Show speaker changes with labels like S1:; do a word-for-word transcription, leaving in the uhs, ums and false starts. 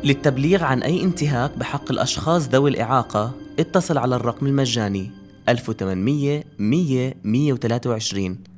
S1: للتبليغ عن أي انتهاك بحق الأشخاص ذوي الإعاقة اتصل على الرقم المجاني ألف وثمانمية مية مية وثلاثة وعشرين.